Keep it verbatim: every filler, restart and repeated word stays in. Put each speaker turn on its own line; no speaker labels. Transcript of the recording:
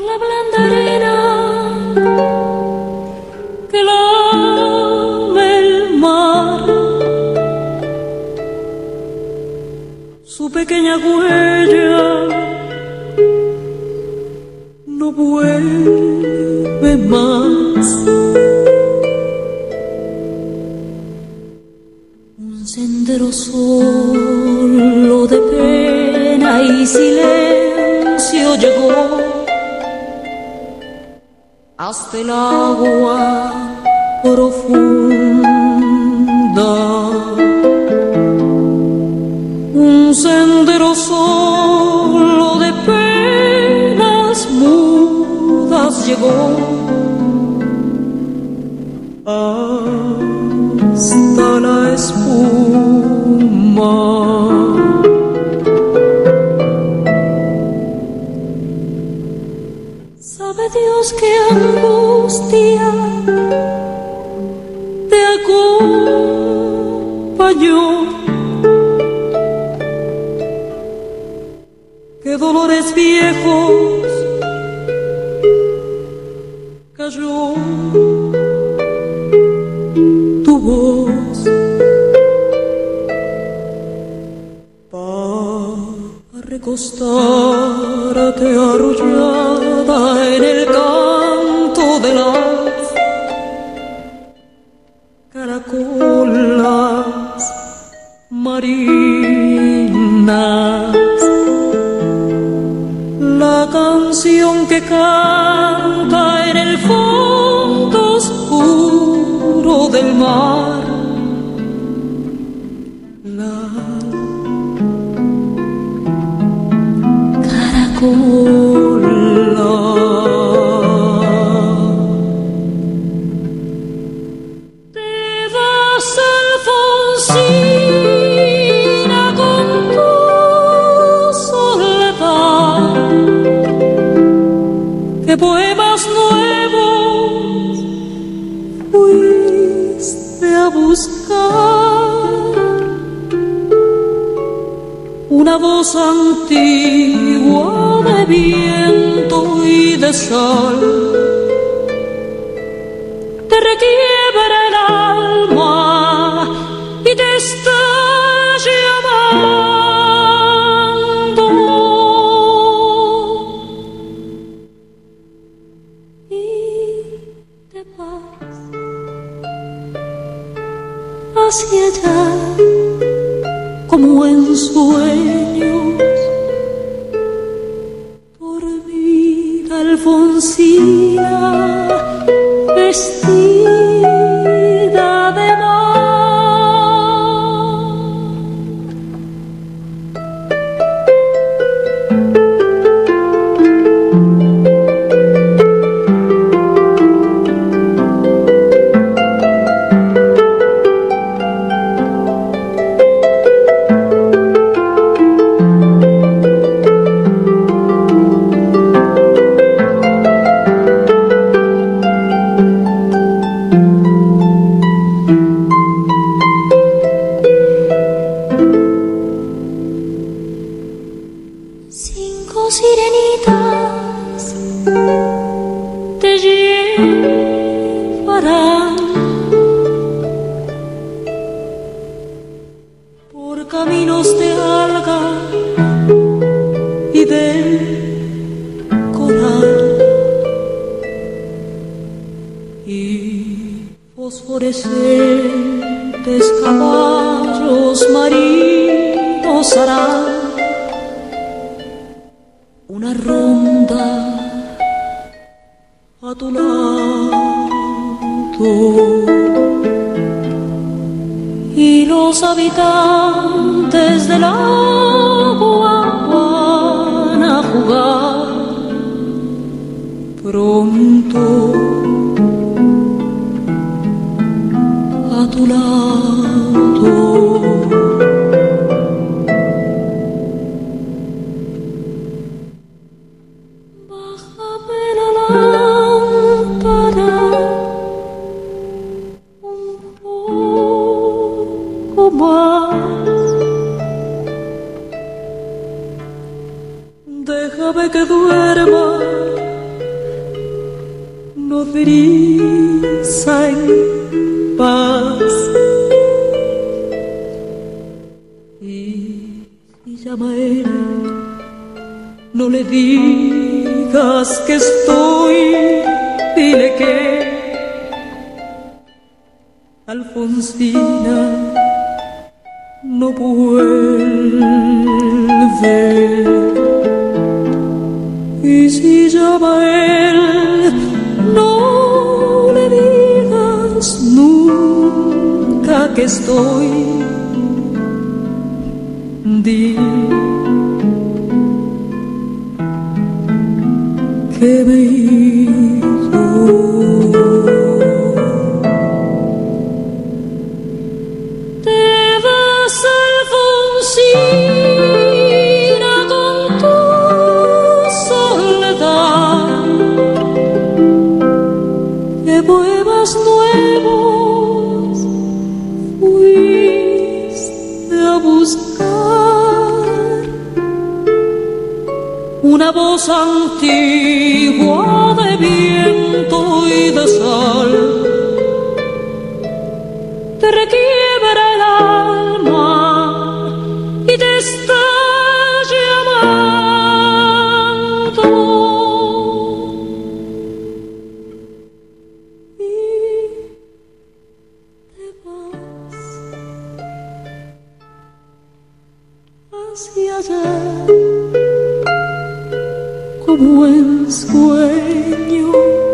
la blanda arena que lame el mar, su pequeña huella no vuelve más. Un sendero solo de pena y silencio llegó hasta el agua profunda. Un sendero solo de penas mudas llegó hasta la espuma. Sabe Dios qué angustia te acompañó, qué dolores viejos cayó tu voz para recostarte arrullada en el canto de las caracolas marinas. La canción que canta en el fondo oscuro del mar, la caracola. Te vas, Alfonsina, con tu soledad, que poemas nuevos fuiste a buscar, una voz antigua de viento y de sal te requiebra el alma y te está llamando. Y te vas hacia allá como en sueños, dormida Alfonsina, vestida de sirenitas te llevarán por caminos de alga y de coral, y fosforescentes caballos marinos harán una ronda a tu lado, y los habitantes del agua van a jugar pronto a tu lado. Déjame que duerma nodriza en paz. Y si llama a él, no le digas que estoy, dile que Alfonsina no vuelve. Y si llama a él, no le digas nunca que estoy, di que me he ido. Te vas, Alfonsina, con tu soledad, que poemas nuevos fuiste a buscar. Una voz antigua de viento y de sal te requiebra el alma y te está llamando. Y te vas hacia allá como en sueño.